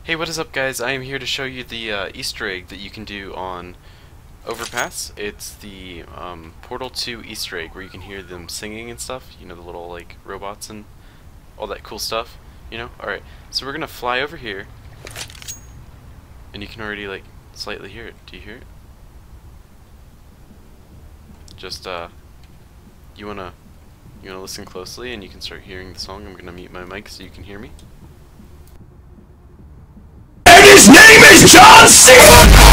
Hey, what is up, guys? I am here to show you the Easter egg that you can do on Overpass. It's the Portal 2 Easter egg where you can hear them singing and stuff. You know, the little like robots and all that cool stuff. You know. All right. So we're gonna fly over here, and you can already like slightly hear it. Do you hear it? Just you wanna listen closely, and you can start hearing the song. I'm gonna mute my mic so you can hear me. His name is John C.